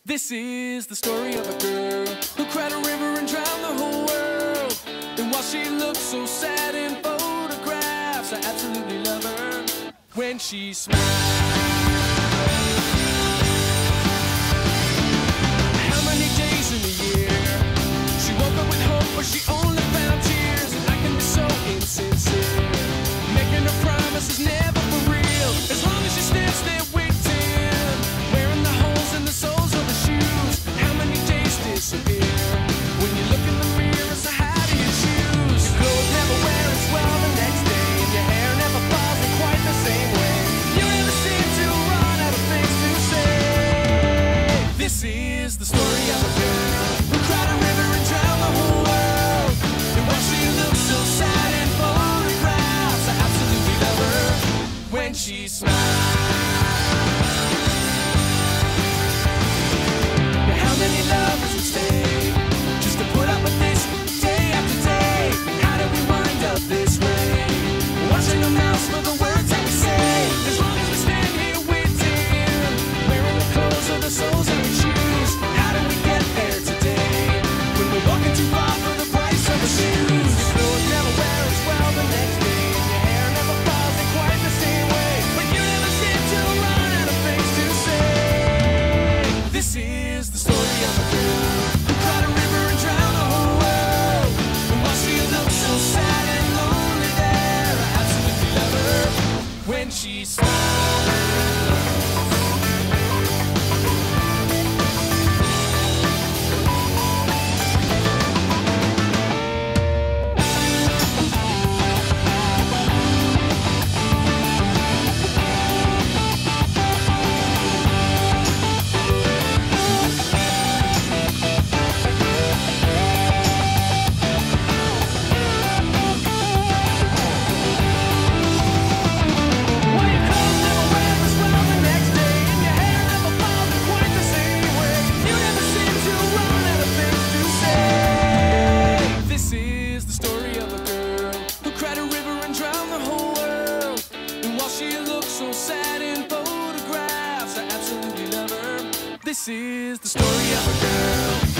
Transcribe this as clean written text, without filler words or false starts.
This is the story of a girl who cried a river and drowned the whole world. And while she looks so sad in photographs, I absolutely love her when she smiles. How many days in a year she woke up with hope, but she only found tears? And I can be so insincere, making her promises never for real. As long as she stands there waiting, wearing the holes in the soles of the shoes. How many days disappear when you look in the mirror? So how do you choose? Your clothes never wear as well the next day, and your hair never falls in quite the same way. You never seem to run out of things to say. This is the story of a girl who cried a river and drowned the whole world. And while she looks so sad in photographs, I absolutely love her when she smiles. How many lovers would stay just to put up with this day after day? How did we wind up this way? Watching our mouths for the words that we say. As long as we stand here waiting, wearing the clothes of the souls that we choose. How did we get there today when we're walking too far for the price of the shoes? Your clothes never wear as well the next day, and your hair never falls in quite the same way. But you never seem to run out of things to say. This is the story of a girl who cried a river and drowned the whole world. And while she looks so sad and lonely there, I absolutely love her when she smiles. Sad in photographs, I absolutely love her. This is the story of a girl